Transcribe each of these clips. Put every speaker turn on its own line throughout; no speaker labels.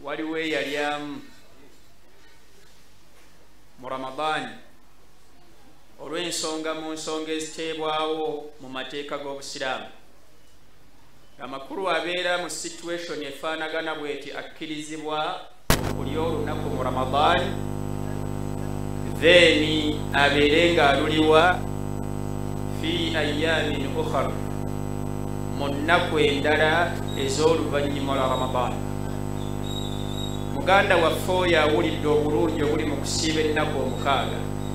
waliwo eyalyamu mu Ramadan olw'ensonga mu nsonga eziteebwawo mu mateeka g'Obusiraamu. Amakulu abeera mu situation efaanagana bw'eti akkirizibwa okulya olunaku mu Ramadan, then abeere ng'aluliwa fi ayyamin ukhar, mu nnaku endala ez'oluvannyuma lwa Ramadan. Muganda waffe oyo awulidde obulungi obuli mu kusiiba ennaku 6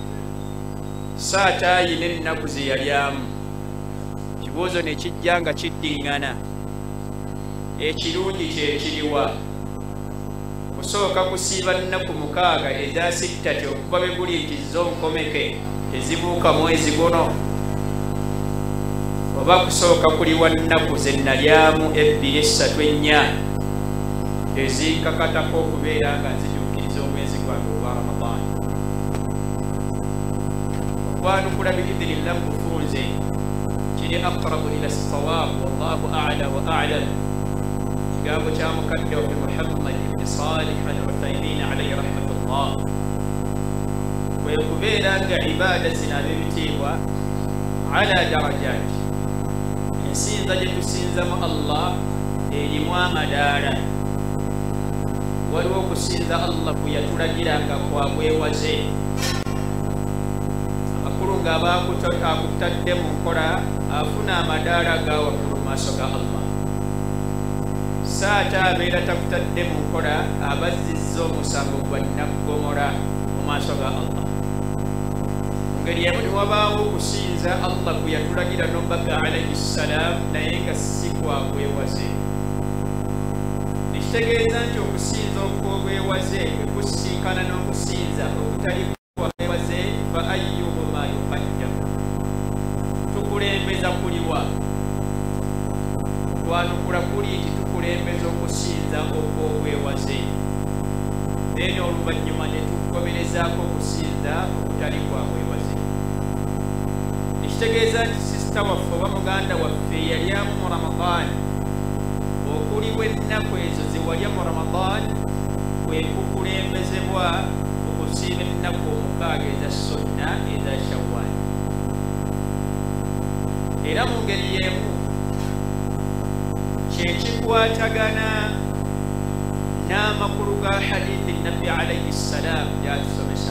saata ayina ennaku ze yalyamu. Kibuuzo ne kijja nga kiddiŋŋana. Ekirungi kyekiriwa kusooka kusiiba nnaku 6 eza sittati okuva bwe guli nti zo nkomeke tezibuuka mwezi guno, oba kusooka kuliwa nnaku ze nalyamu 2, 3, 4 ezinkakatako okubeera nga nzijuukiriza omwezi gwange ogwa Ramadan. Okwanukula biidhinillah kufunze kiri aqrabu ila as-sawab, wallahu a'la wa a'lam. Kigambo kya mukadde waffe Muhammad ibn Salih al-Uthaymin alayhi rahmatullah, kwe kubeera nga ibaada zino ab'ebitiibwa ala darajati. Ensinza gye tusinzamu Allah erimu amadaala. Waliwo okusinza Allah kwe yatulagiranga kwa bwewaze. Amakulu ng'aba akutadde mu nkola afuna amadaala g'awaggulu mu maaso ga Allah. Saata abeera takutadde mu nkola abazzizza omusango gwa naggomola mu maaso ga Allah. Mu ngeri emu ne wabaawo okusinza Allah kwe yatulagira n'omubaka alayhi salaam, naye nga si kwa bwewaze. Ekitegeeza nti okusinza okw'obwewaze bwe kusinkana n'okusinza okutali kwa bwewaze, fa ayyuhuma yuqaddam, tukulembeza kuliwa? Okwanukula kuli nti tukulembeza okusinza okw'obwewaze, then oluvannyuma ne tugoberezaako okusinza okutali kwa bwewaze. Ekitegeeza nti sisita waffe oba muganda waffe yalyamu mu Ramadan, okuliwa ennaku ezo ze walya mu Ramadan kwe kukulembezebwa okusiiba ennaku 6 eza sunna eza Shawwal. Era mu ngeri y'emu kyekikwatagana n'amakulu ga hadithi Nabbi alayhi salaam gy'atusomesa.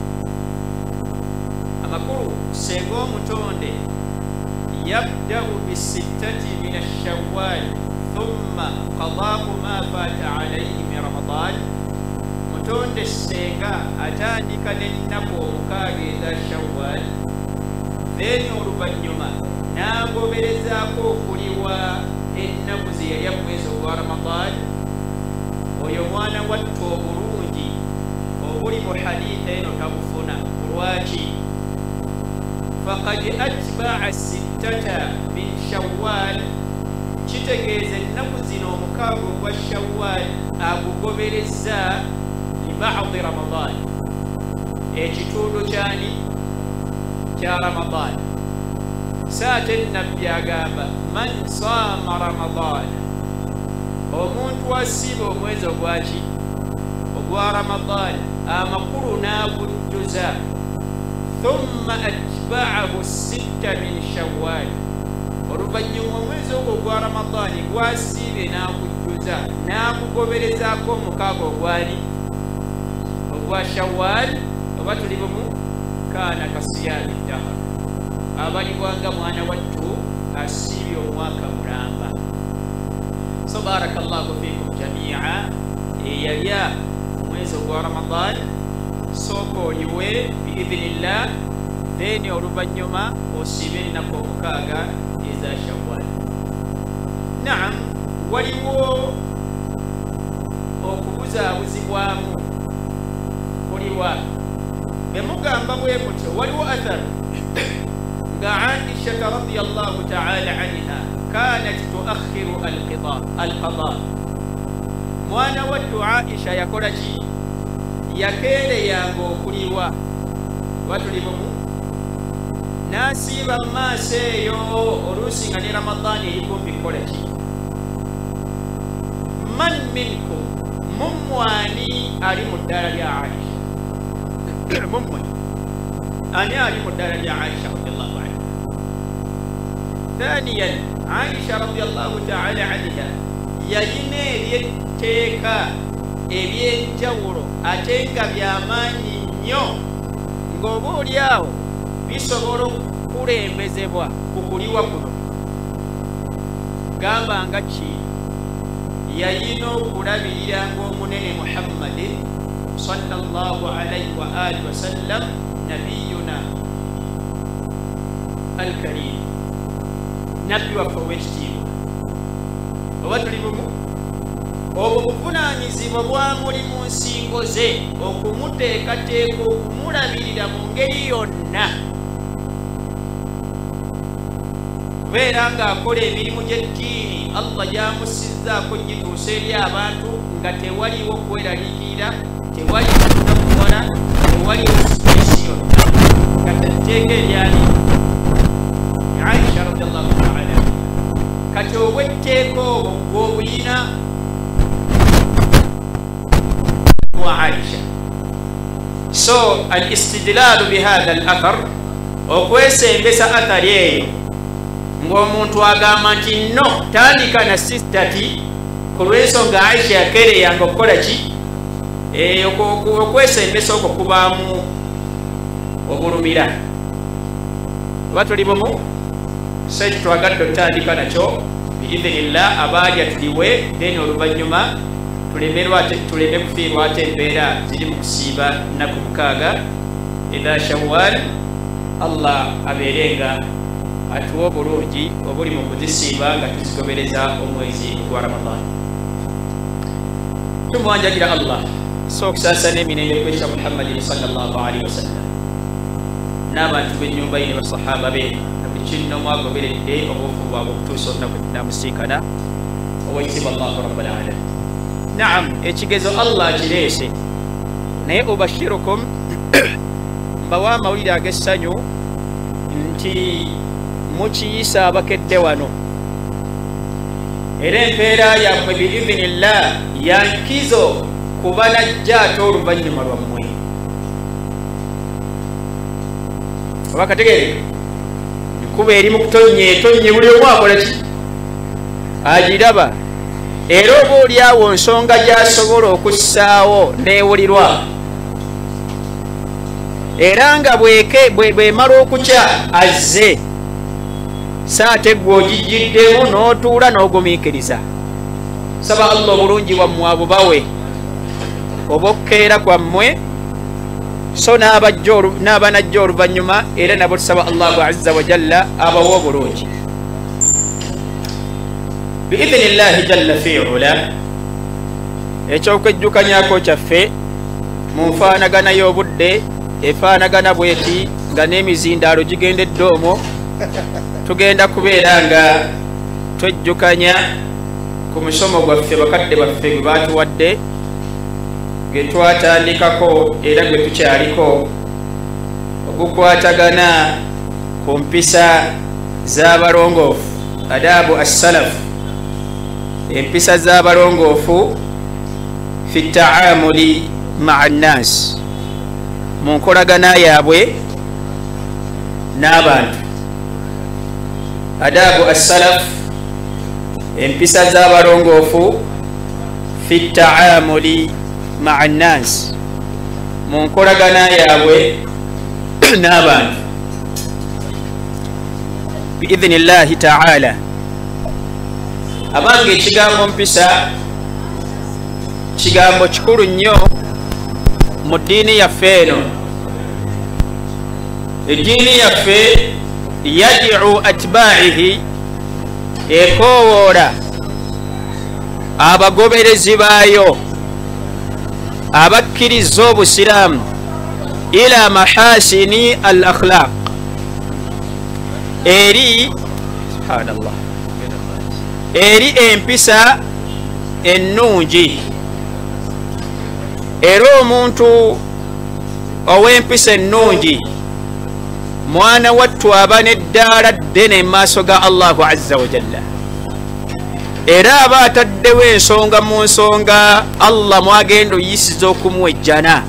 Amakulu senga omutonde yabda'u bisittati min ash-Shawwal thumma qadaa'u ma faata alayhi min Ramadan, mutonde senga atandika n'ennaku 6 eza Shawwal, then oluvannyuma n'agoberezaako okuliwa ennaku ze yalya mu mwezi ogwa Ramadan, oyo mwana wattu obulungi obuli mu haditha eno tabufuna. Lwaki? Faqad atba'a sittata min Shawwal, kitegeeza ennaku zino 6 ogwa Shawwal agugobereza li ba'di Ramadan, ekitundu kyani kya Ramadan. Saate Nabbi agamba man saama Ramadan, omuntu asiiba omwezi ogwaki ogwa Ramadan amakulu n'agujjuza, thumma atba'ahu 6 min Shawwal, oluvannyuma omwezi ogwo ogwa Ramadan gwasiibe n'agujjuza n'agugoberezaako 6 ogwali ogwa Shawwal, oba tuli bumu, kaana kasiyaami dahar, abalibwanga mwana wattu asiibye omwaka mulamba. So barakallahu fikum jami'a, eyalya omwezi ogwa Ramadan sooka oliwe biidhinillah, then oluvannyuma osiibe ennaku 6 eza Shawwal. Naam, waliwo okubuzaabuzibwamu kuliwa. Bwe mugamba bwe mutyo, waliwo athar nga Aisha radiyallahu ta'ala anha kanat tuakhiru al-qada. Mwana wattu Aisha yakola ki? Yakeereyanga okuliwa. Batuli bumu n'asiiba mu maaso eyo oluusi nga ne Ramadani eri kumpi kukola ki? Man minkum, mumwani ali mu ddala lya Aisha mumwani ani ali mu ddala lya Aisha radiyallahu anha ثانيا عائشة رضي الله تعالى عنها yalina ebyetteeka ebyenjawulo ate nga byamaanyi nnyo ng'oba oli awo bisobola okukulembezebwa ku kuliwa kuno gamba nga ki yalina okulabirira ng'omunene Muhammadin sallallahu alaihi wa alihi wasallam nabiyuna alkarim nabbi waffe ow'ekitiibwa oba tuli bumu obwo buvunaanyizibwa bwamuli mu nsingo ze okumuteekateeka okumulabirira mu ngeri yonna kubeera ng'akola emirimu gy'eddiini Allah gy'amusizzaako gituusa eri abantu nga tewaliwo kweraliikirira tewaliwo kunakuwala tewaliwo sipesi yonna nga tetteeka eryali Aisha radiyallahu ta'ala kati obwetteeka obwo bw'obuyina wa Aisha so al-istidlalu bihadha al-athar okwesembesa athari eyo ng'omuntu agamba nti no tandika na sistati ku lw'ensonga Aisha yakereyanga okukola ki okwesembesa okwo kubaamu obulumira oba tuli bumu so ekyo twagadde otandika nakyo biidhinillah abaali atuliwe then oluvannyuma tuleme kufiirwa ate embeera ziri mu kusiiba nnaku 6 idha shawwal Allah abeerenga atuwa obulungi obuli mu kuzisiiba nga tuzigobereza omwezi gwa Ramadan tumwanjagira Allah so okusaasana emirembe kwekya Muhammadin sallallahu alaihi wasallam n'abantu b'ennyumba ye ne basahaba be kino mwagoberedde obufu bwabwe okutuusa olunaku namusinkana owekitiibwa Allahu rabbul alamin naam ekigezo Allah kireese naye ubashirukum mbawa amawulire ag'essanyu nti mukiyisa abakedde wano era empeera yammwe biidhinillah yankizo kuba najja ate oluvannyuma lwammwe oba kategeere kuba eri mu kutonye buli omu akola ki agiraba era oba oli awo nsonga gy'asobola okussaawo neewulirwa era nga bw'emala okukya azze saate gwe ogijjiddemu n'otuula n'ogumiikiriza saba Allah obulungi bwammwe abubawe oba okukeera kwammwe so n'abanajja oluvannyuma era nabo tusaba Allahu azza wa jalla abawa obulungi biidhinillahi jalla fi'ula ekyokwejjukanyako kyaffe mu nfaanagana y'obudde efaanagana bweti nga n'emizindaalo gigendedde omwo tugenda kubeera nga twejjukanya ku musomo gwaffe bakadde baffe gwe baatuwadde gwe twatandikako era gwe tukyaliko ogukwatagana ku mpisa z'abalongoofu adabu as-salaf empisa z'abalongoofu fi taamuli maa nnaasi mu nkolagana yaabwe n'abantu adabu as-salaf empisa z'abalongoofu fi taamuli maa nnaasi mu nkolagana yaabwe n'abantu biidhinillahi ta'ala abange ekigambo mpisa kigambo kikulu nnyo mu ddiini yaffe eno eddiini yaffe yad'u atba'ihi ekoowoola abagoberezi baayo abakkiriza obusiraamu ila mahasini al akhlaq eri subhanallah eri empisa ennungi era omuntu ow'empisa ennungi mwana wattu aba n'eddaala ddene mu maaso ga Allahu azza wa jalla era aba ataddewo ensonga mu nsonga Allah mwagenda oyisiza okumuwejjana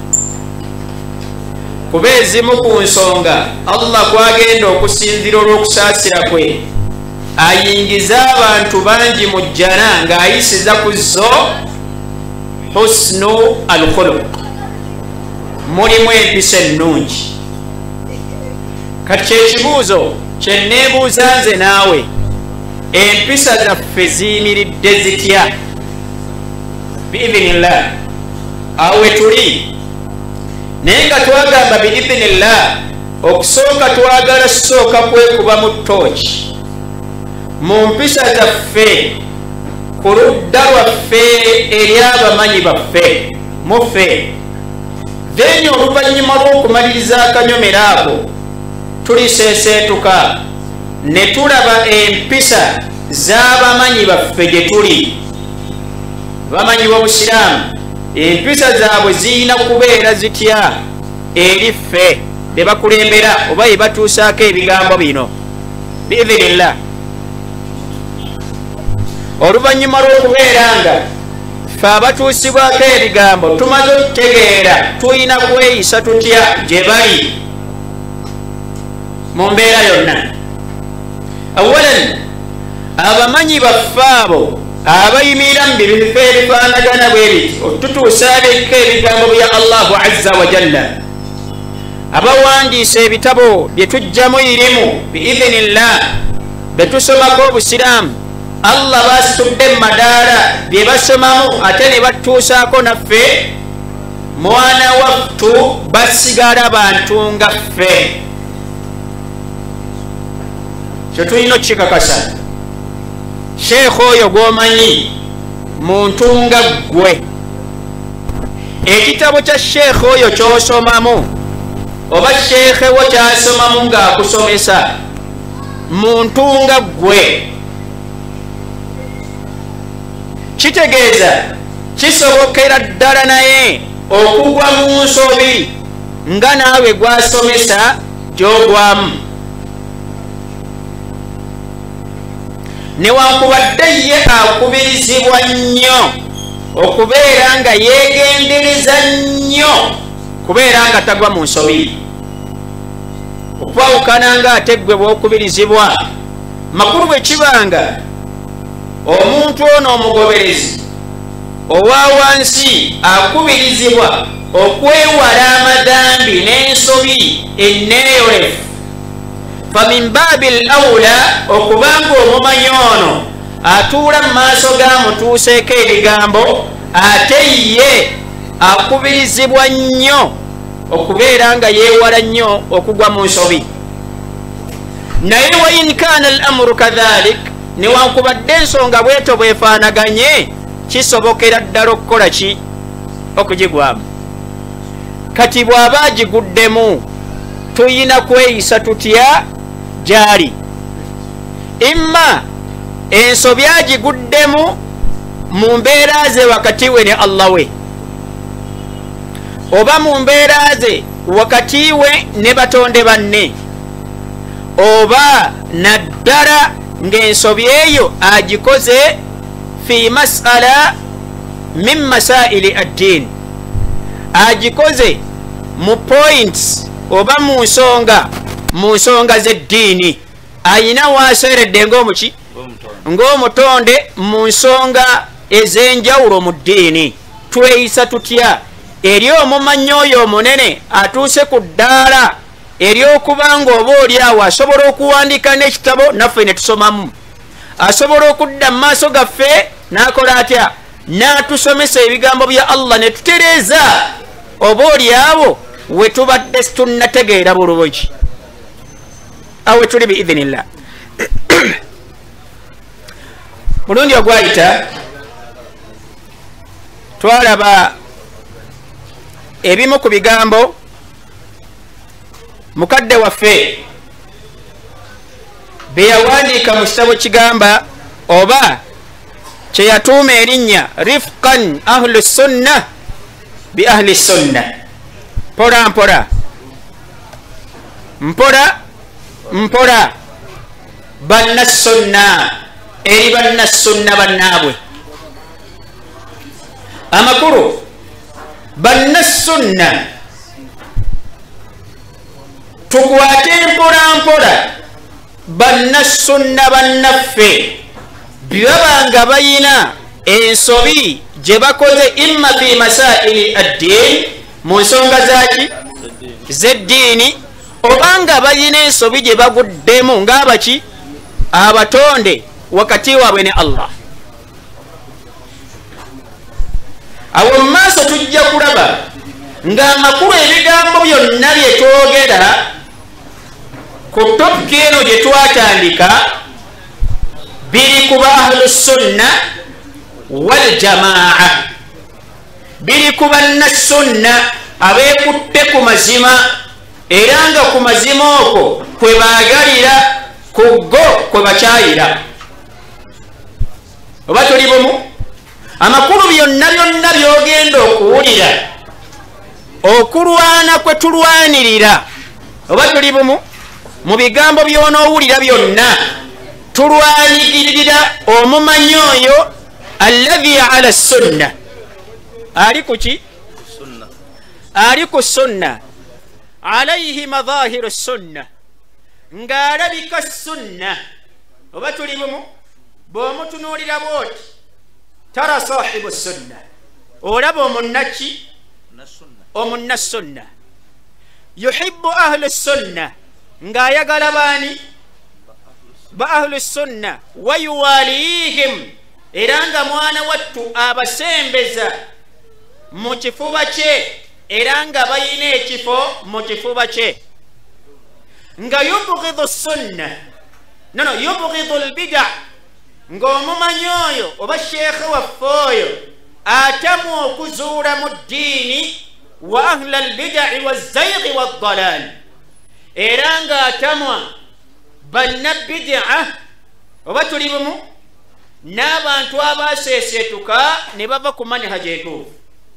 kuba ezimu ku nsonga Allah kwagenda okusinzira olw'okusaasira kwe ayingiza abantu bangi mu jjana ng'ayisiza ku zo husnu al-khuluq mulimu empisa ennungi kati kyekibuuzo kye neebuuza nze naawe empisa zaffe ziyimiridde zitya biidhinillah awe tuli naye nga twagamba biidhinillah okusooka twagala kusooka kwekuba mu tooki mu mpisa zaffe ku ludda lwaffe eri abamanyi baffe muffe then oluvannyuma lw'okumaliriza akanyomero ako tuliseeseetuka ne tulaba empisa z'abamanyi baffe gye tuli bamanyi b'obusiraamu empisa zaabwe ziyina kubeera zitya eri ffe be bakulembera oba ye batuusaako ebigambo bino biidhinillah oluvannyuma lw'okubeera nga ffe abatuusibwako ebigambo tumaze okutegeera tulina kweyisa tutya gye bali mu mbeera yonna awalan abamanyi baffe abo abayimirira mu bifo ebifaanagana bwe biti otutuusaabeko ebigambo bya Allahu azza wa jalla abawandiisa ebitabo bye tujjamu irimu biidhinillah be tusomako obusiraamu Allah basitudde mu madaala bye basomamu ate ne batuusaako naffe mwana wattu basigala bantu nga ffe kyo tulina okukikakasa sheekha oyo gw'omanyi muntu nga ggwe ekitabo kya sheekha oyo ky'osomamu oba sheekhe wo kyasomamu ng'akusomesa muntu nga ggwe kitegeeza kisobokera ddala naye okugwa mu nsobi nga naawe gwasomesa gy'ogwamu newankubadde ye akubirizibwa nnyo okubeera nga yeegendereza nnyo kubeera nga tagwa mu nsobi okwawukana nga ate ggwe bw'okubirizibwa makulu bwe kibanga omuntu ono omugoberezi owa wansi akubirizibwa okwewala amadambi n'ensobi enneeyolefu famin babil awula okubanga omumanyi ono atuula mu maaso g'amutuuseeko ebigambo ate ye akubirizibwa nnyo okubeera nga yeewala nnyo okugwa mu nsobi naye wa in kaana al amuru kadhalik newankubadde ensonga bweto bwefaanaganye kisobokera ddala okukola ki okugigwamu kati bw'aba agiguddemu tuyina kweyisa tutya gyali imma ensobi agiguddemu mu mbeera ze wakati we ne Allah we oba mu mbeera ze wakati we ne batonde banne oba naddala ng'ensobi eyo agikoze fi mas'ala min masaili ad-din agikoze mu points oba mu nsonga z'eddiini ayina waaseeredde ng'omuki ng'omutonde mu nsonga ez'enjawulo mu ddiini tweyisa tutya eri omumanyi oyo omunene atuuse ku ddaala ery'okuba ng'oba oli awo asobola okuwandiika n'ekitabo naffe ne tusomamu asobola okudda mu maaso gaffe n'akola atya n'atusomesa ebigambo bya Allah ne tutereeza oba oli awo we tubadde tunnategeera bulungi awe tuli biidhinillah mulundi ogwayita twalaba ebimu ku bigambo mukadde waffe bye yawandiika mu kitabo kigamba oba kye yatuuma erinnya rifqan ahlu sunna bi ahli sunna mpola mpola mpola mpola banna sunna eri bannassunna bannaabwe. Amakulu bannassunna tukwate mpola mpola bannassunna bannaffe bibabanga bayina ensobi gye bakoze imma fi masaili addiini mu nsonga zaki z'eddiini obanga bayina ensobi gye baguddemu ng'abaki abatonde wakati waabwe ne Allah. Awo mu maaso tujja kulaba ng'amakulu ebigambo byonna bye twogera ku topiki eno gye twatandika biri ku ba ahlu sunna wal jamaa, biri ku bannassunna abeekutte ku mazima era nga ku mazima okwo kwe baagalira, ku go kwe bakyayira. Oba tuli bumu? Amakulu byonna byonna by'ogenda okuwulira, okulwana kwe tulwanirira, oba tuli bumu? Mu bigambo by'onoowulira byonna tulwanirira omumanyi oyo alladhi ala sunna, ali ku ki? Ali ku sunna, alayhi madhahiru sunna, ng'alabika sunna. Oba tuli bumu? Bw'omutunuulira bw'oti tara sahibu sunna, olaba omunnaki? Omunnassunna. Yuhibbu ahlu sunna, ng'ayagala baani? Ba ahlu sunna. Wa yuwalihim, era nga mwana wattu abasembeza mu kifuba kye, era nga bayina ekifo mu kifuba kye. Nga yubghidu sunna, nono yubghidu albida, ng'omumanyi oyo oba sheekhe waffe oyo atamu okuzuula mu ddiini wa ahla albidai wazzayqi waddalaali, era ng'atamwa bannabbidaa, oba tuli bumu, n'abantu abaaseeseetuka ne bava ku manhaji entuufu.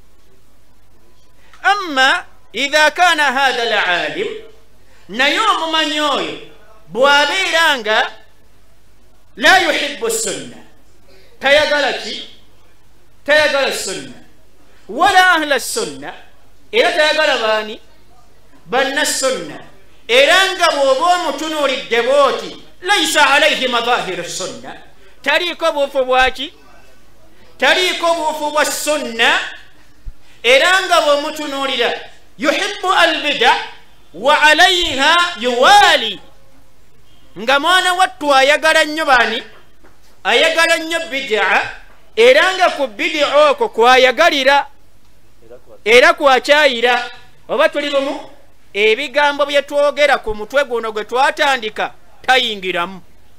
Amma idha kaana hadha al-aalim, naye omumanyi oyo bw'abeera nga la yuhibbu sunna, tayagala ki? Tayagala sunna, wala ahla sunna, era tayagala baani? Bannassunna, era nga bw'oba omutunuulidde bw'oti laysa alayhi madhahiru sunna, taliiko buufu bwaki? Taliiko buufu bwa sunna, era nga bw'omutunuulira yuhibbu albida wa alayha yuwali, nga mwana wattu ayagala nnyo baani? Ayagala nnyo bid'a, era nga ku bid'a okwo kwayagalira era kwakyayira. Oba tuli bumu? Ebigambo bye twogera ku mutwe guno gwe twatandika tayingiramu.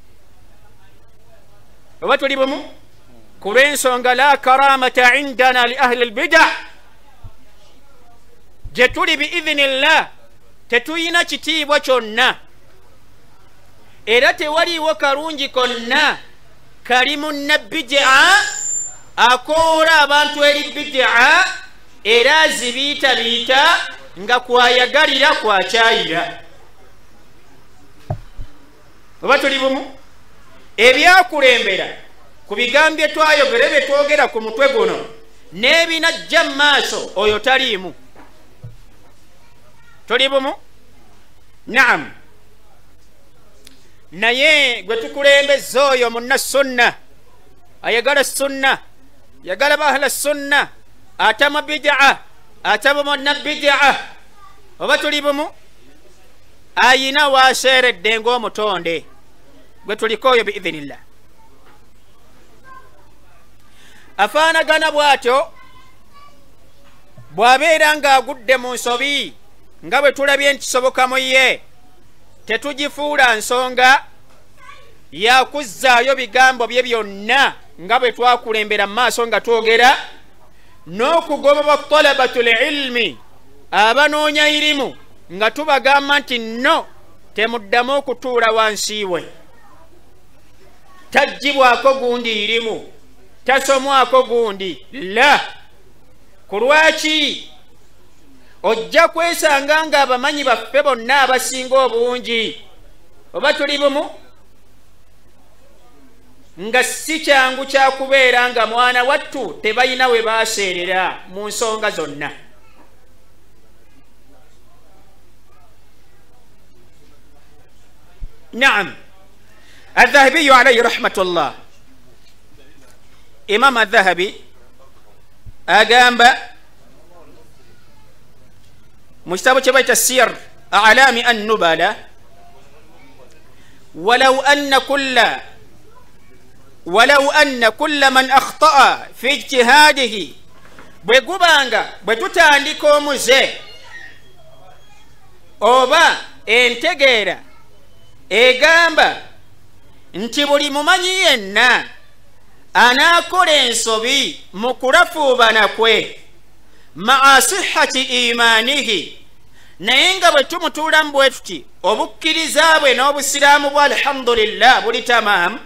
Oba tuli bumu? Ku lw'ensonga la karamata indana li ahli albid'a, gye tuli biidhinillah tetuyina kitiibwa kyonna, era tewaliiwo kalungi konna kali munnabid'a akoola abantu eri bid'a era azibiitabiita nga kwayagalira kwakyayira. Oba tuli bumu? Ebyakulembera ku bigambo bye twayogera bye twogera ku mutwe guno n'ebinajja mu maaso, oyo taliimu. Tuli bumu? Naam. Naye gwe tukulembeza oyo munnassunna, ayagala sunna, yagala bahla sunna, atama bid'a, atama munnabid'a, oba tuli bumu? Ayina waaseeredde ng'omutonde, gwe tuliko oyo biidhinillah. Afaanagana bw'atyo bw'abeera ng'agudde mu nsobi, nga bwe tulabye nti kisoboka mu ye, tetugifuula nsonga yakuzzaayo bigambo bye byonna nga bwe twakulembera mu maaso nga twogera, n'okugoba talabatul ilmi, abanoonya irimu, nga tubagamba nti no, temuddamu okutuula wansi we, taggibwako gundi irimu, tasomwako gundi la. Ku lwaki? Ojja kwesanga nga abamanyi baffe bonna abasinga obungi, oba tuli bumu? nga si kyangu kyakubeera nga mwana wattu tebalina we baaseerera mu nsonga zonna. Naam, الذهبي عليه رحمة الله إمام الذهبي أقام مجتبى بيت السير أعلام النبلة ولو أن كل من أخطأ في اجتهاده بقبانغا بتتانديكو مزي أوبا انتجيرا egamba nti buli mumanyi yenna anaakola ensobi mu kulafuubana kwe maa sihhati imaanihi, naye nga bwe tumutuulamu bwe tuti obukkiriza bwe n'obusiraamu bwe alhamdulillah buli tamaamu,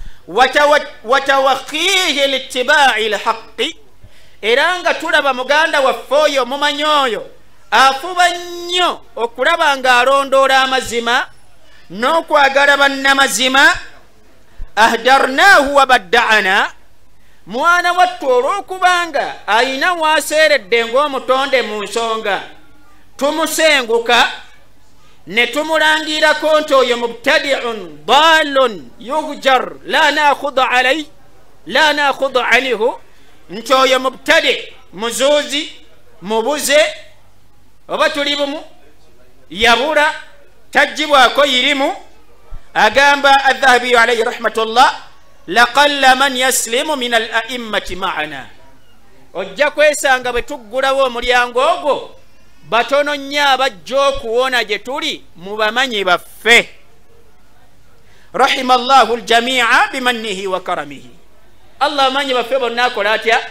watawakkiihi litibaa'i lhaqqi, era nga tulaba muganda waffe oyo mumanyi oyo afuba nnyo okulaba ng'alondoola amazima n'okwagala bannamazima. ahdarnaahu wa badda'ana, mwana wattu olw'okubanga ayina waaseeredde ng'omutonde mu nsonga, tumusenguka ne tumulangirako nti oyo mubtadi'un daalun yuhjar la naakhudhu anhu, nti oyo mubtadi muzuuzi mubuze oba tuli bumu yabula tajjibwako yirimu. agamba adh-Dhahabi alayhi rahmatullah laqalla man yaslimu min al-a'immati ma'ana, ojja kwesanga bwe tuggulawo omulyango ogwo batono nnyo abajja okuwona gye tuli mu bamanyi baffe. rahimallahu al-jami'a bimannihi wa karamihi, Allah amanyi baffe bonna akola atya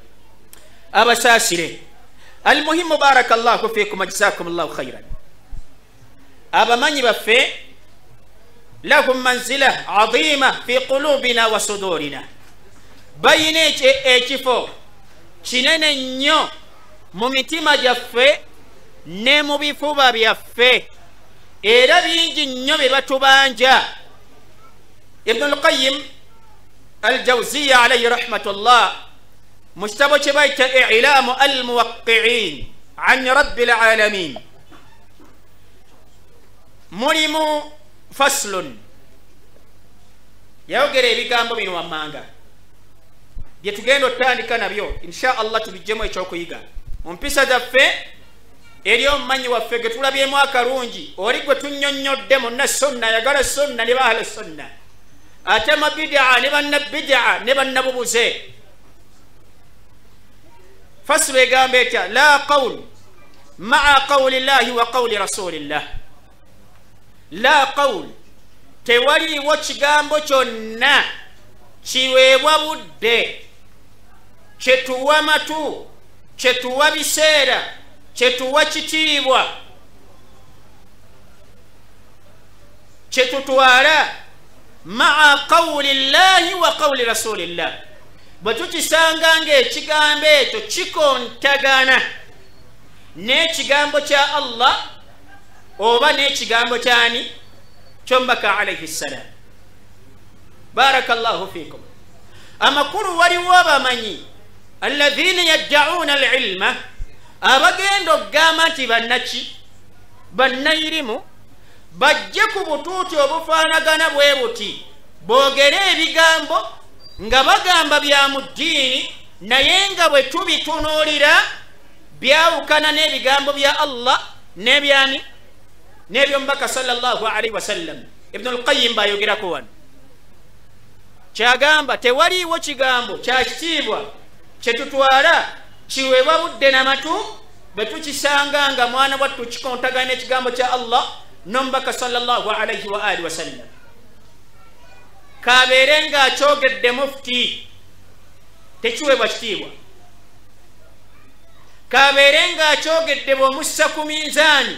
abasaasire. almuhimu barakallahu fikum ajzakum allahu khairan. abamanyi baffe lahum manzila azima fi qulubina wa sudurina, bayina ekifo kinene nnyo mu mitima gyaffe ne mu bifuba byaffe, era bingi nnyo bye batubanja. Ibn al-Qayyim al-Jawziyya alayhi rahmatullah mu kitabo kye bayita i'laamu al-muwaqqi'in an rabbil alamin mulimu faslun, yayogera ebigambo bino wammanga bye tugenda otandika nabyo insha Allah tubijjemu ekyokuyiga mu mpisa zaffe eri omumanyi waffe ge tulabyemu akalungi, oli gwe tunnyonnyodde munna sunna, yagala sunna ne baahla sunna, ate mabidaa ne banna bidaa ne bannabubuze. faslu egamba etya la qawl maa qawli llahi wa qawli rasulillah, la qawl tewaliiwo kigambo kyonna kiweebwa budde, kyetuwa matu, kyetuwa biseera, kyetuwa kitiibwa, kyetutwala maa qawli llahi wa qawli rasulillah, bwe tukisanga ng'ekigambo ekyo kikontagana n'ekigambo kya Allah oba n'ekigambo kyani ky'omubaka alayhi ssalam. barakallahu fikum. amakulu waliwo abamanyi alladhina yadda'una al-ilma, abagenda okugamba nti bannaki bannayirimu, bajje ku butuuti obufaanagana bwe buti, boogere ebigambo nga bagamba bya mu ddiini naye nga bwe tubitunuulira byawukana n'ebigambo bya Allah n'ebyani n'ebyomubaka sallallahu alaihi wasallam. Ibn al-Qayyim bayogerako wano kyagamba tewaliiwo kigambo kya kitiibwa kyetutwala kiweebwa budde n'amatu bwe tukisanga nga mwana wattu kikontagana n'ekigambo kya Allah n'omubaka sallallahu alaihi wa alihi wasallam. kabeere ng'akyogedde mufti tekiweebwa kitiibwa, kabeere ng'akyogedde bw'omussa ku minzaani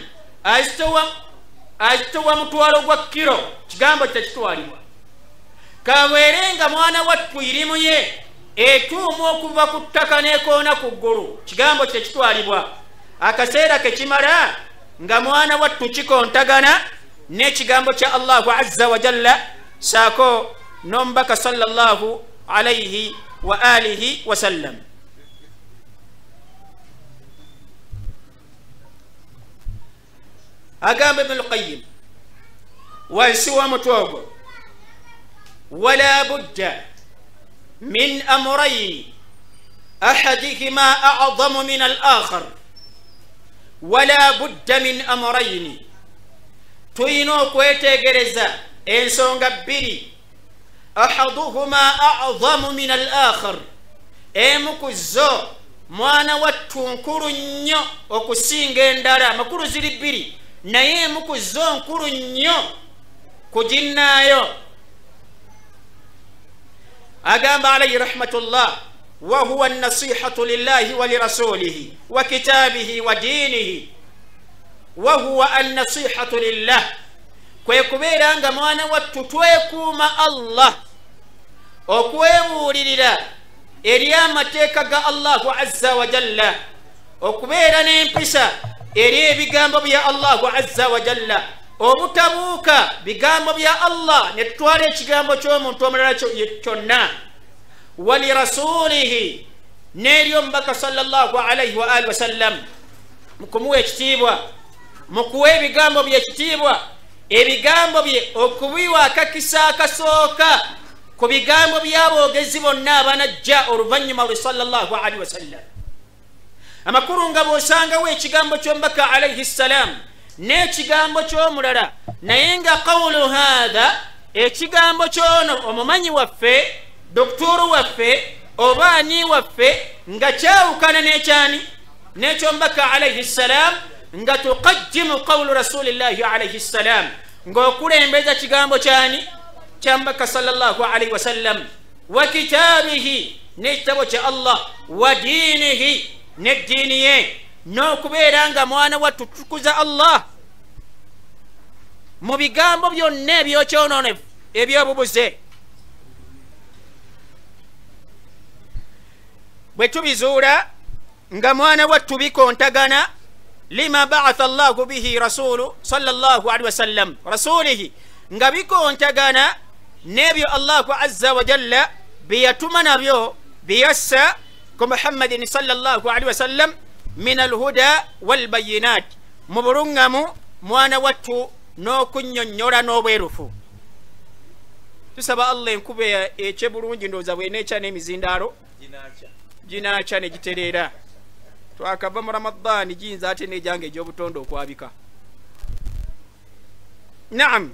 azitowa mutwalo gwa kiro, kigambo tekitwalibwa. kabeere nga mwana wattu irimu ye etuuma okuva ku ttaka n'ekoona ku ggulu, kigambo tekitwalibwa. akaseera kekimala nga mwana wattu kikontagana n'ekigambo kya Allahu azza wa jalla saako nombaka sallallahu alayhi wa alihi wa sallam. agamba Ibn al-Qayyim wansi wa mutwogo wala budda min amrayn ahadihima a'zamu min al-akhar wala budda min amrayn tuyina okwetegereza ensonga bbiri ahaduhuma a'zamu min al-akhar emu ku zo mwana wattu nkulu nnyo okusinga endala amakulu ziri bbiri naye emu ku zo nkulu nnyo kuginnaayo. agamba alayhi rahmatullah wa huwa an-nasihatu lillahi wa lirasulihi wa kitabihi wa dinihi wa huwa an-nasihatu lillah kwe kubeera nga mwana wattu twekuuma Allah okwebuulirira eri amateeka ga Allahu azza wa jalla okubeera n'empisa eri ebigambo bya Allahu azza wa jalla obutabuuka bigambo bya Allah ne tutwala ekigambo ky'omuntu omulala kyonna wali rasulihi n'eri omubaka sallallahu alayhi wa alihi wasallam mukumuwa ekitiibwa mukuwa ebigambo bye ekitiibwa ebigambo bye okubiwa akakisa akasooka ku bigambo by'aboogezi bonna abanajja oluvannyuma lwe sallallahu alayhi wasallam. amakulu nga bw'osangawo ekigambo ky'omubaka alayhi ssalam n'ekigambo ky'omulala naye nga qawulu haadha ekigambo ky'ono omumanyi waffe dokituru waffe oba ani waffe nga kyawukana n'ekyani n'eky'omubaka alayhi ssalam nga tuqaddimu qawlu rasulillahi alayhi ssalam ng'okulembeza kigambo kyani ky'omubaka sallallahu alayhi wasallam wa kitaabihi n'ekitabo kya Allah wa diinihi n'eddiini ye n'okubeera nga mwana wattu tukuza Allah mu bigambo byonna ebyokyononefu ebyobubuze. bwe tubizuula nga mwana wattu bikontagana lima ba'atha Allahu bihi rasulu sallallahu alayhi wasallam rasulihi nga bikontagana n'ebyo Allahu azza wa jalla biyatuma nabyo biyassa ku Muhammadin sallallahu alayhi wasallam min alhuda walbayinat mu buluŋŋamu mwana wattu n'okunnyonnyola n'obwerufu. tusaba Allah enkuba ekye bulungi ndowooza bw'eneekya n'emizindaalo ginaaca ne gitereera twakava mu Ramaddaani giyinza ate n'ejanga egy'obutonde okwabika. naam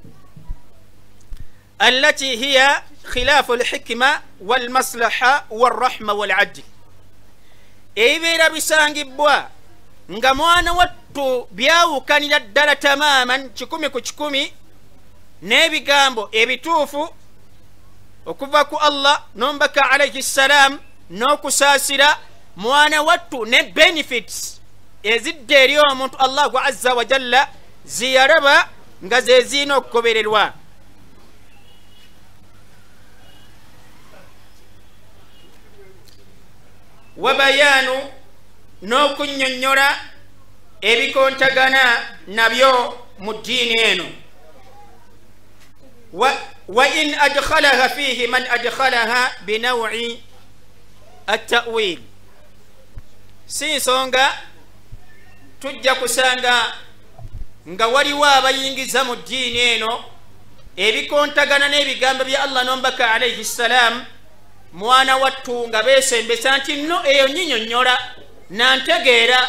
allati hiya khilaafu alhikma walmaslaha walrahma waladl ebibeera bisangibwa nga mwana wattu byawukanira ddala tamaman 100 n'ebigambo ebituufu okuva ku Allah n'omubaka alayhi ssalam n'okusaasira mwana wattu ne benefits ezidde eri omuntu Allahu azza wa jalla ziyaraba nga ze ziina okugobererwa. wa bayaanu n'okunnyonnyola ebikontagana nabyo mu ddiini eno. wa in adkhalaha fihi man adkhalaha binawi at-ta'wil si nsonga tujja kusanga nga waliwo abayingiza mu ddiini eno ebikontagana n'ebigambo bya Allah n'omubaka alayhi ssalam mwana wattu nga beesembesa nti nno eyo nyinyonnyola nantegeera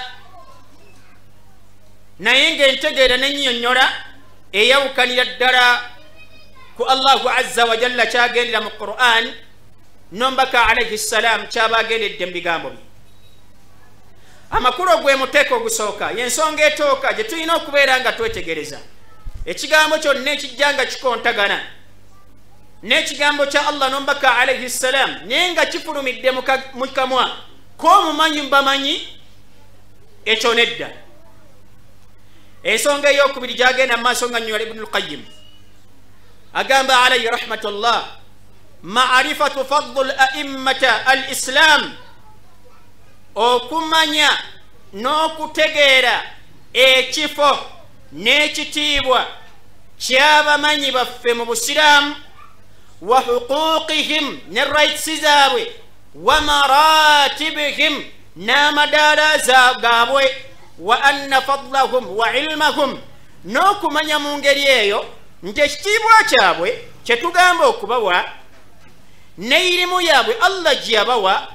naye ng'entegeera n'enyinyonnyola eyawukanira ddala ku Allahu azza wa jalla kyagendera mu Qur'an n'omubaka alayhi ssalam kyaba agendedde mu bigambo bye. amakulu gwe muteeko ogusooka y'ensonga etooka gye tulina okubeera nga twetegereza ekigambo kyonna ekijja nga kikontagana n'ekigambo kya Allah n'omubaka alayhi ssalam naye nga kifulumidde mu kamwa k'omumanyi bamanyi ekyo nedda. ensonga ey'okubiri gyagenda mu maaso nga nnyola Ibn al-Qayyim agamba alayhi rahmatullah ma'rifatu fadl a'immata al-islam okumanya n'okutegeera ekifo n'ekitiibwa ky'abamanyi baffe mu busiraamu
wa huquqihim ne rights zaabwe wa maratibihim n'amadaala gaabwe wa anna fadlahum wa ilmahum n'okumanya mu ngeri eyo nti ekitiibwa kyabwe kye tugamba okubawa ne irimu yaabwe Allah gye yabawa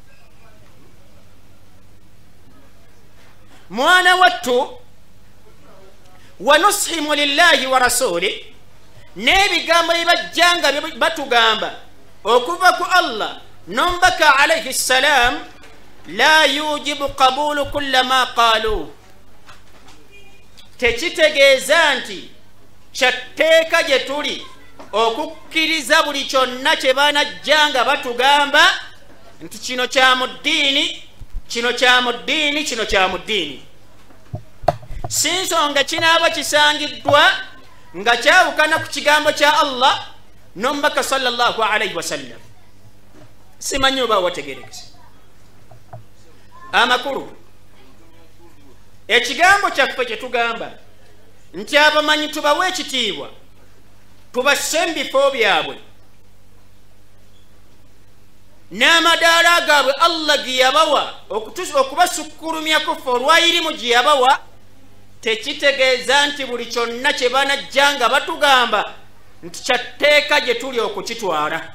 mwana wattu wa nushimu lillahi wa rasuli n'ebigambo ebibajjanga batugamba okuva ku Allah n'omubaka alayhi ssalam la yujibu qabulu kulla ma qaalu tekitegeeza nti kyatteeka gye tuli okukkiriza buli kyonna kye banajjanga batugamba nti kino kya mu ddiini kino kya mu ddiini kino kya mu ddiini si nsonga kinaaba kisangiddwa nga kyawukana ku kigambo kya Allah n'omubaka sallallahu alayhi wasallam simanyi oba wategerekese amakulu ekigambo kyaffe kye tugamba nti abamanyi tubawe ekitiibwa tubasse mu bifo byabwe n'amadaala gaabwe Allah ge yabawa okubasukkulumyako ffe olwayirimu gye yabawa tekitegeeza nti buli kyonna kye banajjanga batugamba nti kyatteeka gye tuli okukitwala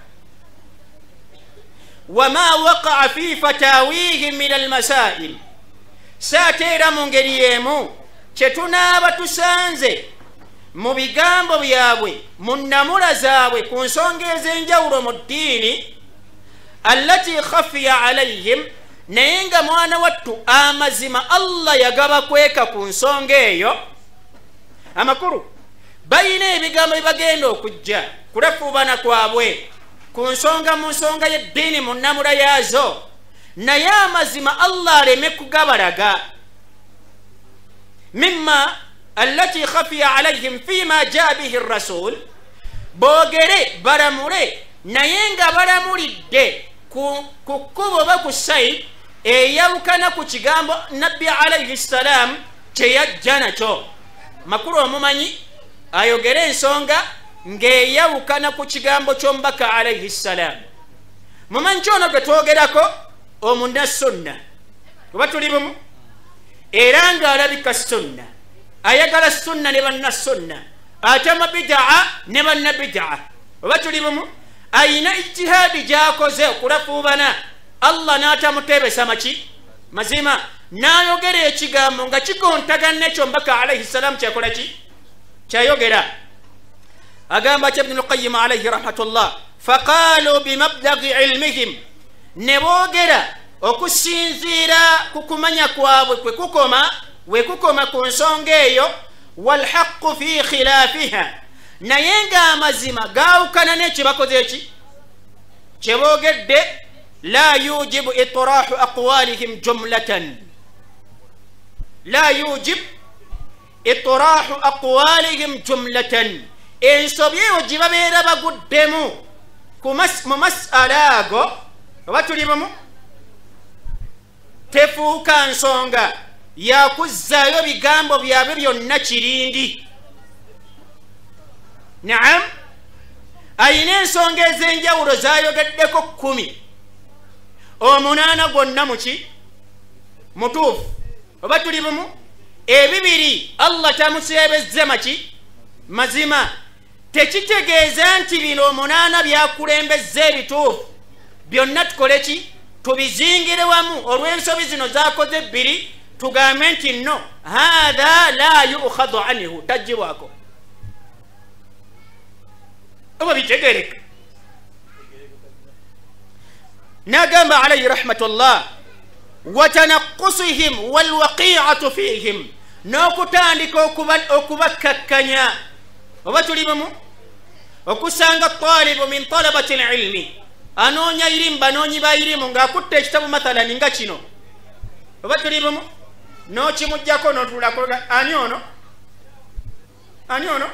wama waqaa fi fatawihim min almasail saate era mu ngeri y'emu kye tunaaba tusanze mu bigambo byabwe mu nnamula zaabwe ku nsonga ez'enjawulo mu ddiini allati khafiya alayhim naye nga mwana wattu amazima Allah yagabakweka ku nsonga eyo amakulu bayina ebigambo bibagenda okujja kulafuubana kwabwe ku nsonga mu nsonga y'eddiini mu nnamula yaazo naye amazima Allah aleme kugabalaga mimma allati khafiya alayhim fima jaa bihi rasul boogere balamule naye nga balamulidde ku kkubo oba ku sayidi eyawukana ku kigambo nabbi alayhi ssalam kye yajja nakyo makulu omumanyi ayogere ensonga ng'eyawukana ku kigambo ky'omubaka alayhi ssalam mumanyi kyono gwe twogerako omunnasunna oba tuli bumu era ng'alabika sunna ayagala sunna ne bannasunna atema bidaa ne bannabidaa oba tuli bumu ayina ijtihaadi gy'akoze okulafuubana Allah n'atamutebesa maki mazima n'ayogera ekigambo nga kikontagana ekyo mbaka alayhi salam kyakola ki kyayogera agamba ki Ibnul Qayyim alayhi rahmatullah faqaalu bimabdagi ilmihim ne boogera okusinziira ku kumanya kwabwe we kukoma ku nsonga eyo walhaqqu fi khilaafiha naye nga amazima gaawukana n'ekyo bakoze eki kye boogedde لا يوجب إطراح أقوالهم جملة لا يوجب إطراح أقوالهم جملة إن صبيه جبا بيرا بقدمو مسألة واتوليبمو تفوكا نسونغا ياكوزايو بيغامبو بيابيو نachirindi نعم أين نسونغا زنجاورو زايو قدكو كومي omunaana gwonna muki mutuufu oba tuli bumu ebibiri Allah tamuseebezze maki mazima tekitegeeza nti bino omunaana byakulembezza ebituufu byonna tukole ki tubizingire wamu olw'ensobi zino zaakoze ebbiri tugambe nti no haadha la yukhadhu anhu tajjibwako oba bitegereka نقام عليه رحمة الله وتنقصهم والوقيعة فيهم نوكتانك أكبككنيا وبتلمم وكسانغ الطالب من طلبة العلم أنونيا يرم بانوني بايرم نغا كنت يشتب مثلا نغا چينو وبتلمم نوچي مجاكو نوتولا كوغا أنيونو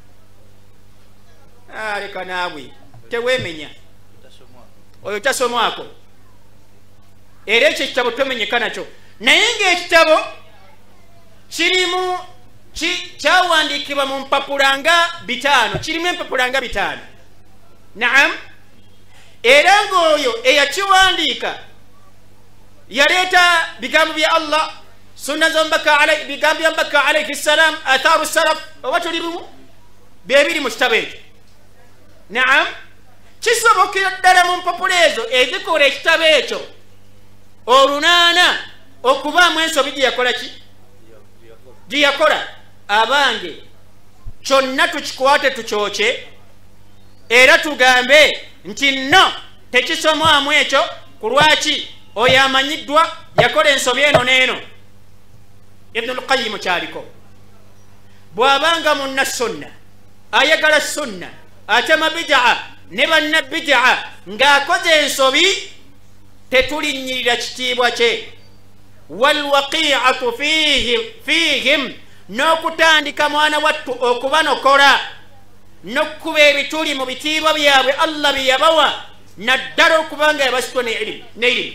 arika naawe teweemenya oyo tasomwako era ekyo ekitabo tomenyeka nakyo naye ng'ekitabo kirimu kyawandiikibwa mu mpapula nga 5 kirimu empapula nga 5 naam era ng'oyo eyakiwandiika yaleeta bigambo bya Allah sunna z'omubaka bigambo bya mubaka alayhi ssalam athaaru salaf oba tuli bumu byebiri mu kitabo ekyo naam kisobokera ddala mu mpapula ezo ezikola ekitabo ekyo olunaana okubaamu ensobi gyeyakola ki gyeyakola abange kyonna tukikwate tukyokye era tugambe nti no tekisomwamu ekyo ku lwaki oyo amanyiddwa yakola ensobi eno n'eno. Ibn al-Qayyim kyaliko bw'abanga munna sunna ayagala sunna atema bid'a ne banna bid'a ng'akoze ensobi tetulinnyirira kitiibwa kye. walwaqi'atu fihim n'okutandika mwana wattu okubanokola n'okkuba ebituli mu bitiibwa byabwe Allah bye yabawa naddala okubanga yabasitwa n'erimu.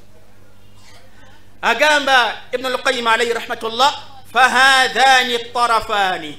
agamba Ibn al-Qayyim alayhi rahmatullah fahadhani tarafani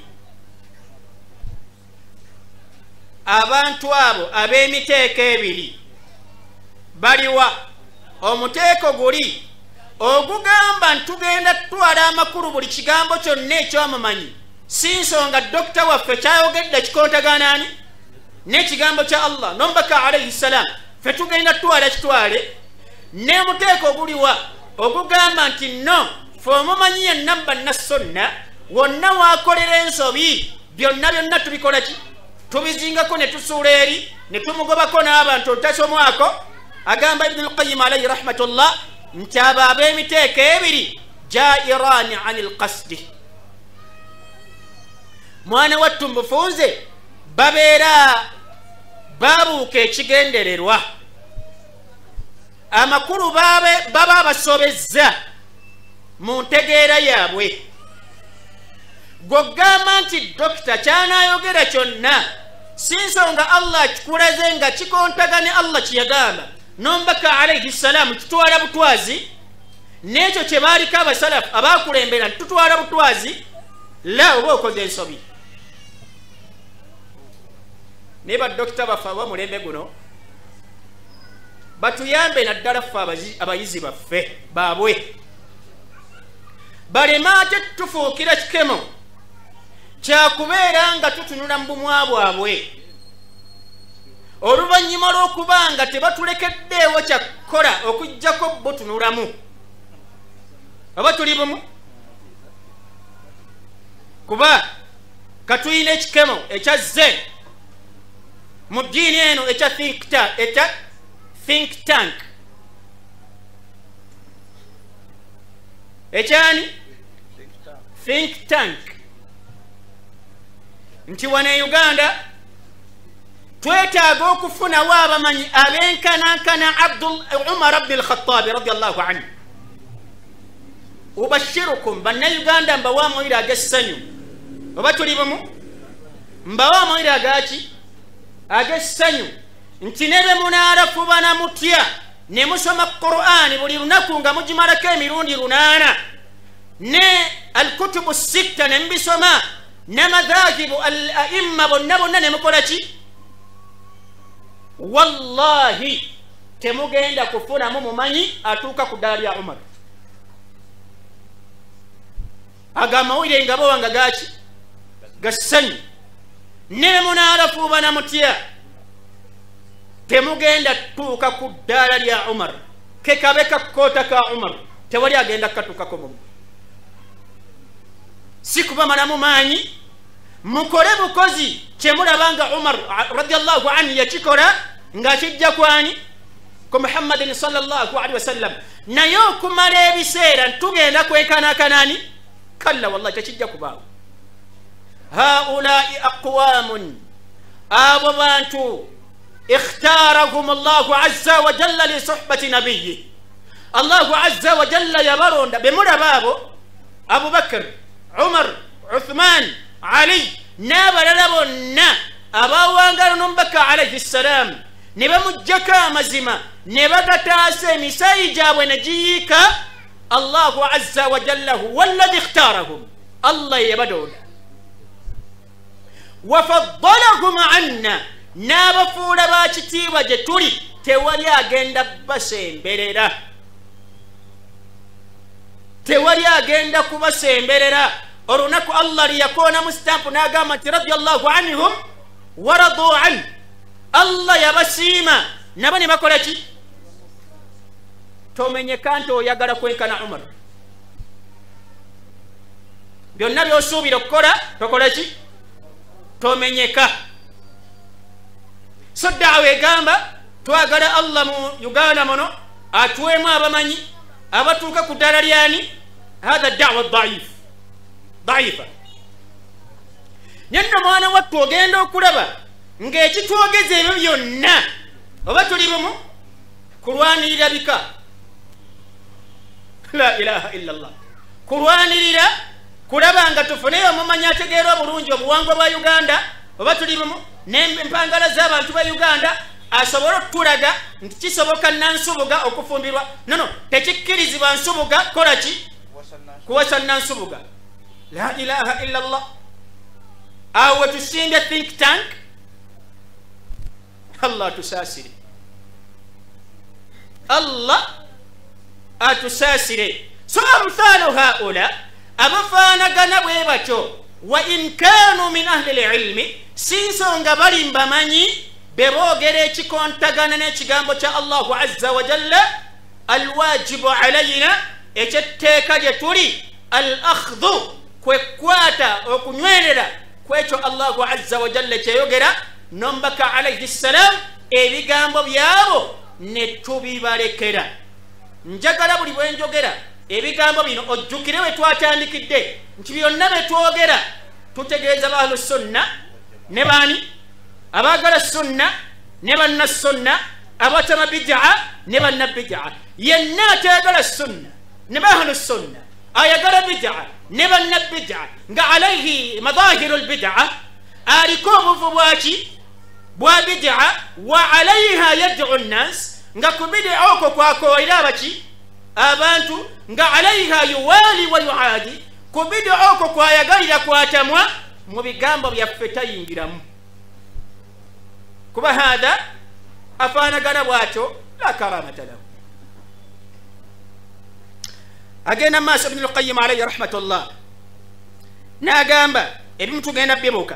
abantu abo ab'emiteeko ebiri baliwa omuteeko guli ogugamba ntugenda tutwala amakulu buli kigambo kyonna ekyomumanyi si nsonga dokita waffe kyayogedde kikontaganaani n'ekigambo kya Allah n'omubaka alayhi ssalam ffe tugenda tutwala kitwale n'omuteeko oguliwa ogugamba nti no ffe omumanyi yenna banna sunna wonna waakolera ensobi byonna tubikola ki tubizingako ne tusuula eri ne tumugobako n'abantu otasomwako. agamba Ibn al-Qayyim alayhi rahmatullah nti abo ab'emiteeko ebiri jairani ani lqasdi mwana wattu mbufunze babeera babuuka ekigendererwa amakulu baba basobezza mu ntegeera yaabwe. gogamba nti dokita kyanayogera kyonna si nsonga Allah kikulaze nga kikontagane Allah kyeyagamba n'omubaka alayhi ssalaamu tutwala butwazi n'ekyo kye baaliko abasalafu abaakulembera tutwala butwazi la oba okoze ensobi. naye badokita baffe abamulembe guno batuyambe naddala ffe abayizi baffe baabwe baleme ate tufuukira kikemo kyakubeera nga tutunula mu bumwa bwabwe oluvannyuma lw'okuba nga tebatulekeddeewo kyakukola okuggyako bo tunulamu. oba tuli bumu kuba katuyina ekikemo ekyazze mu ddiini eno ekya think tank ekyani think tank nti wano e Uganda twetaaga okufunawo abamanyi abenkanankana Umar ibn al-Khattab radiyallahu anhu. ubashirukum bannayuganda mbawa amoyire ag'essanyu oba tuli bumu mbawa amoyire agaki ag'essanyu nti ne be munaarafubana mutya ne musoma Qur'ani buli lunaku nga mugimalako emirundi 8 ne alkutubu sitta ne mbisoma ne madhahibu al-a'imma bonna ne mukola ki wallahi temugenda kufunamu mumanyi atuuka ku ddaala ya Umar. agamawulire nga bawanga gaki gassanyu ne munaarafuubana mutya temugenda tuuka ku ddaala lya Umar ke kabe kakoota ka Umar tewali agenda katuukako mumu si kuba malamu maanyi mukole bukozi kyemulabanga Umar radiyallahu anhu yakikola ng'akijja kwani ku Muhammadin sallallahu alaihi wasallam naye okumala ebiseera ntugenda kwekanaakanani kalla wallahi tekijja kubaawo. haulai aqwamun abo bantu اختارهم الله عز وجل لصحبة نبيه. الله عز وجل يبرون بمرى بابو أبو بكر عمر عثمان علي نابل لبنا أبا وانقر نمبك عليه السلام نبا مجكا مزما نبا قتاسي مسايجا ونجيك الله عز وجل هو الذي اختارهم الله يبدون وفضلهم عنا n'abafuula ba kitiibwa gye tuli tewali agenda basemberera, tewali agenda kubasemberera. olunaku Allah liyakonamu stampu n'agamba nti radiyallahu anhum wa radu an, Allah yabasiima nabo ne bakola ki? Tomenyeka nti oyagala kwenkana Umar, byonna by'osuubira okukola tokola ki? Tomenyeka. So daawa egamba twagala Allah mu Uganda muno atuwemu abamanyi abatuuka ku ddala lyani? Hatha da'wa daifa. Nyenno mwana wattu ogenda okulaba ng'ekitwogeza ebyo byonna oba tuli bumu kulwanirira bika. La ilaha illallah. Kulwanirira kulaba nga tufuneyo omumanyi ategeera obulungi obuwangwa bwa Uganda oba tuli bumu n'empangala z'abantu ba Uganda asobola okutulaga nti kisoboka Nansubuga okufumbirwa. No, tekikkirizibwa Nsubuga kola ki? Kuwasa Nansubuga. La ilaha illallah. Awe tusimbye think tank. Allah tusasire, Allah atusasire. So amthalu haula abafaanagana bwe batyo wa in kanu min ahli al-ilmi, sinsonga bali mbamanyi beboogera ekikontagana n'ekigambo kya Allahu azza wa jalla. Alwajibu alayna, ekyetteeka gye tuli al-akhdhu, kwekwata okunywerera kwekyo Allahu azza wa jalla kyeyogera nombaka alayhi salam ebigambo byabo ne tubibalekera. Njagala buli bwe njogera ebigambo bino ojjukire we twatandikidde nti byonna bye twogera tutegeeza bahlu sunna ne baani abaagala sunna ne banna sunna, abatama bid'a ne banna bid'a. Yenna atayagala sunna ne bahlu sunna, ayagala bid'a ne banna bid'a, nga alayhi madhahiru albid'a, aliko obuvu bwaki bwa bid'a, wa alayha yad'u nnas, nga ku bid'a okwo kwakoolera abaki abantu, nga alayha yuwali wa yuadi, ku bid'a okwo kwayagalira kwatamwa, mu bigambo byaffe tayingiramu. Kuba hadha afaanagana bwatyo la karamata lahu. Agenda maaso Ibn al-Qayyim alayhi rahmatullah n'agamba ebimu tugenda byebuuka.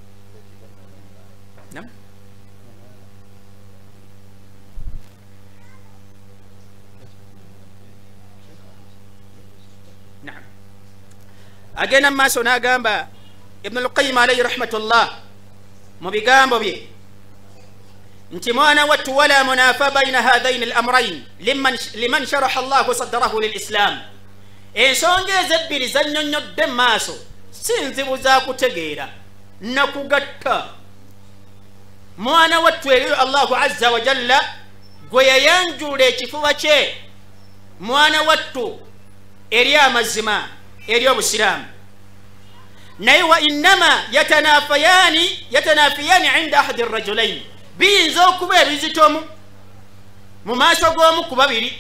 Agenda maaso n'agamba Ibn al-Qayyim alayhi rahmatullah mu bigambo bye nti mwana wattu wala munafa bayna hadaini al-amrayn liman sharaha Allahu sadrahu lil-islam. Ensonga ezebbiri zannyonnyodde maaso si nzibu za kutegeera na kugatta. Mwana wattu eri Allahu azza wa jalla gwe yayanjula ekifuba kye, mwana wattu eri amazima eri obusiraamu. Naye wa innama yatanafiyani inda ahadi rajulaini, biyinza okuba ebizitomu mu maaso g'omu ku babiri.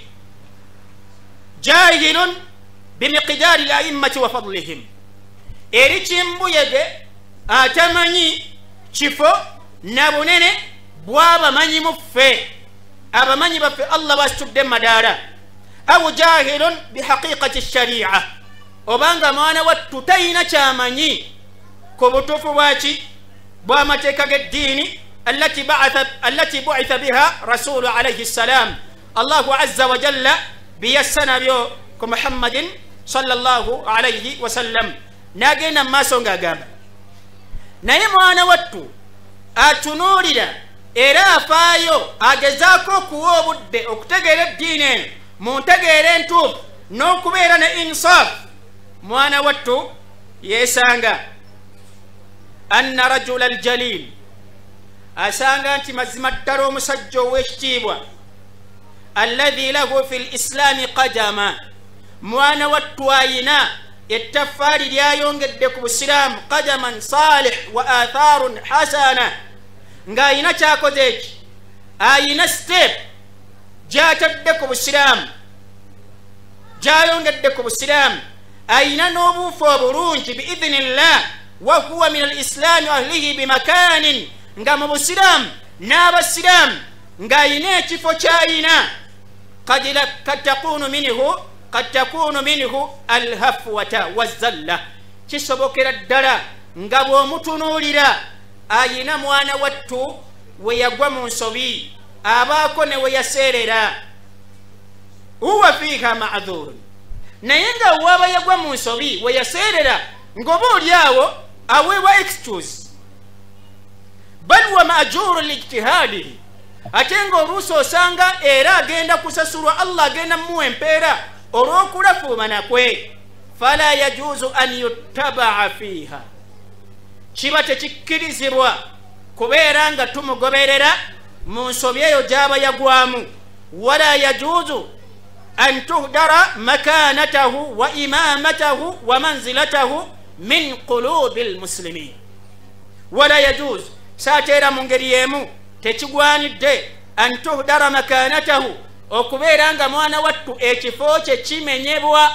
Jahilun bimiqdaari al-a'immati wa fadlihim, eri kimbuyege atamanyi kifo na bunene bw'abamanyi mu ffe, abamanyi baffe Allah basitudde madaala. Aw jahilun bihaqiqati shari'a, obanga mwana wattu tayina kyamanyi ku butuufu bwaki bw'amateeka g'eddiini allati bu'itha biha rasulu alayhi salam. Allahu azza wa jalla biyassa nabyo ku Muhammadin sallallahu alayhi wa sallam. N'agenda mu maaso ng'agamba naye mwana wattu atunuulira era afaayo agezaako okuwa obudde okutegeera eddiini eno mu ntegeera entuufu n'okubeera ne insaafu. Mwana wattu yeesanga anna rajula aljalil, asanga nti mazima ddala omusajja ow'ekitiibwa alladhi lahu fi lislaami qadama, mwana wattu ayina ettaffaali lyayongedde ku busiraamu, qadaman salih wa atharun hasana, ng'ayina kyakoze eki, ayina step gy'atadde ku busiraamu, gy'ayongedde ku busiraamu, ayina n'obuufu obulungi biidhnillah, wa huwa min alislaami ahlihi bimakanin, nga mu busiraamu n'abasiraamu ng'ayina ekifo ky'ayina kad takunu minhu alhafwata wazalla kisobokera ddala nga bw'omutunuulira ayina mwana wattu we yagwa mu nsobi abaako ne we yaseerera huwa fiiha ma'dhurun naye nga waaba yagwa mu nsobi we yaseerera ng'oba oli awo aweebwa excuse bal wa ma'juru lijtihaadihi ate ng'oluusi osanga era agenda kusasulwa Allah agenda mumuwa empeera olw'okulafuumana kwe fala yajuuzu an yuttabaa fiiha kiba tekikkirizibwa kubeera nga tumugoberera mu nsobi eyo gy'aba yagwamu wala yajuuzu an tuhdara makanatahu wa imamatahu wa manzilatahu min qulubi almuslimin wala yajuuzu saateera mu ngeri y'emu tekigwanidde an tuhdara makanatahu okubeera nga mwana wattu ekifo kye kimenyebwa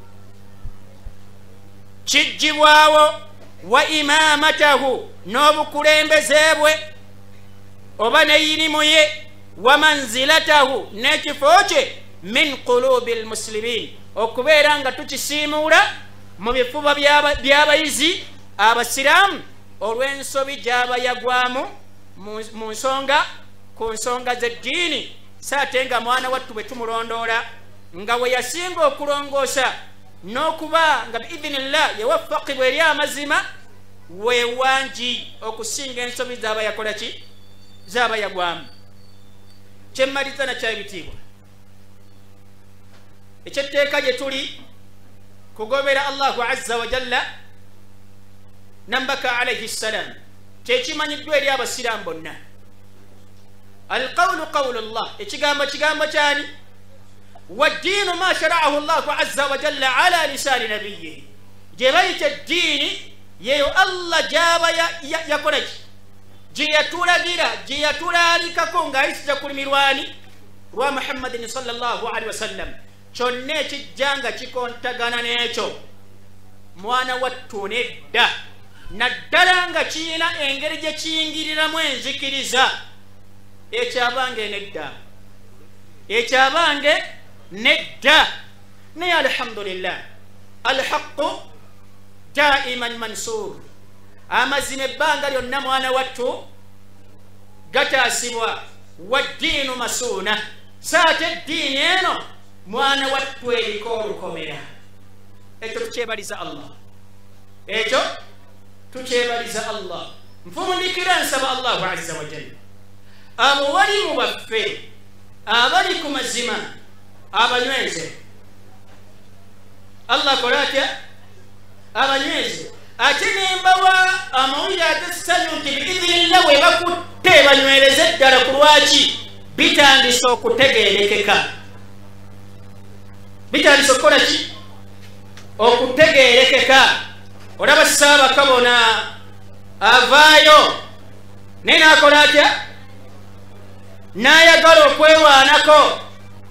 kijjibwawo wa imamatahu n'obukulembeze bwe oba n'eyirimu ye wa manzilatahu n'ekifo kye min qulubi almuslimin okubeera nga tukisiimuula mu bifuba by'abayizi abasiraamu olw'ensobi gy'aba yagwamu mu nsonga ku nsonga z'eddiini saate nga mwana wattu bwe tumulondoola nga we yasinga okulongoosa n'okuba nga biidhinillah yawaffaqibwa eri amazima weewangi okusinga ensobi z'aba yakola ki z'aba yagwamu kyemmaliza nakyabitiibwa ekyetteeka gye tuli kugobera Allahu azza wa jalla nambaka alayhi ssalam kyekimanyiddwa eri abasiraamu bonna alqawlu qawlu llah ekigambo kyani waddiinu ma shara'ahu llahu azza wa jalla ala lisaani nabiyihi gye bayita eddiini yeyo Allah gyaba yakola ki gye yatulagira gye yatulaalikako ng'ayisiza ku lumirwani lwa muhammadin sallallahu alaihi wasallam kyonna ekijjanga kikontagana n'ekyo mwana wattu nedda naddala nga kiyina engeri gye kiyingiriramu enzikiriza ekyabange nedda naye alhamdulillah alhaqu daiman mansur amazima ebbanga lyonna mwana wattu gataasibwa waddiinu masuuna saate eddiini eno mwana wattu eriko olukomera ekyo tukyebaliza Allah ekyo tukyebaliza Allah nfumundikira nsaba Allahu azza wa jalla abo bali mu baffe abali ku mazima abanyweze Allah kola atya abanyweze ate nembawa amawulire ag'essanyu nti biidhinillah bwe bakutte banywereze ddala ku lwaki bitandise okutegeerekeka bitandise okukola ki okutegeerekeka olaba Ssaabakabona avaayo naye naakola atya n'ayagala okwerwanako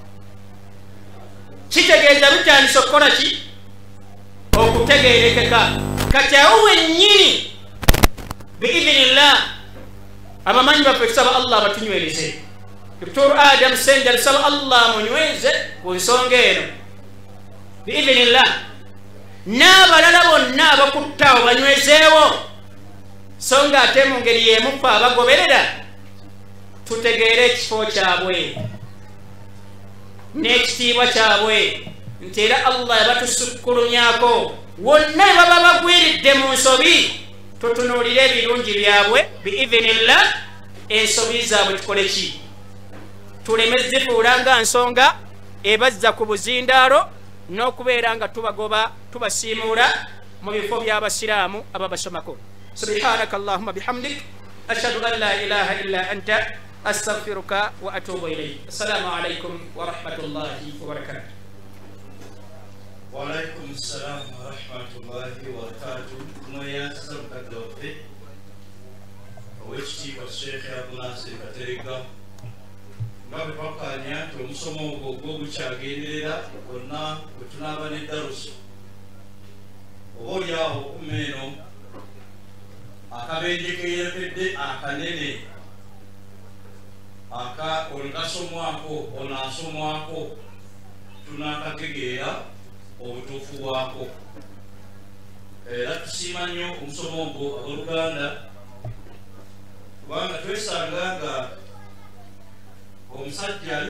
kitegeeza bitandise okukola ki okutegeerekeka kati awo wennyini biidhinillah abamanyi baffe tusaba Allah batunywereze Dr. Adam Senja tusaba Allah munyweze ku nsonga eno biidhinillah n'abalala bonna abakuttaawo banywezeewo so nga ate mu ngeri y'emu ffe abagoberera tutegeere ekifo kyabwe n'ekitiibwa kyabwe nti era Allah yabatusukkulumyako wonna baba bagwiridde mu nsobi tutunuulire ebirungi byabwe biidhinillah ensobi zaabwe tukole ki tuleme zifuula nga nsonga ebazza ku buzindaalo n'okubeera nga tubagoba tubasiimuula mu bifo by'abasiraamu ababasomako subhanaka allahumma bihamdik ashhadu an la ilaha illa anta astaghfiruka wa atubu ilayk assalamu alaykum wa rahmatullahi wa barakatuh
wa alaykum assalam wa rahmatullahi wa barakatuh tunoya sabakadoffe owekitiibwa Sheikh Abdul Nasir Katerega nga bwe twakkaanya nti omusomo ogwo gukyagenderera gonna bwe tunaaba n'eddaruso oba oli awo okuma eno akabenje keyerekedde akanene olukasomwako onaasomwako tunakategeera obutuufu bwako. Era tusiima nnyo omusomo ogwo abooluganda kubanga twesanga nga omusajja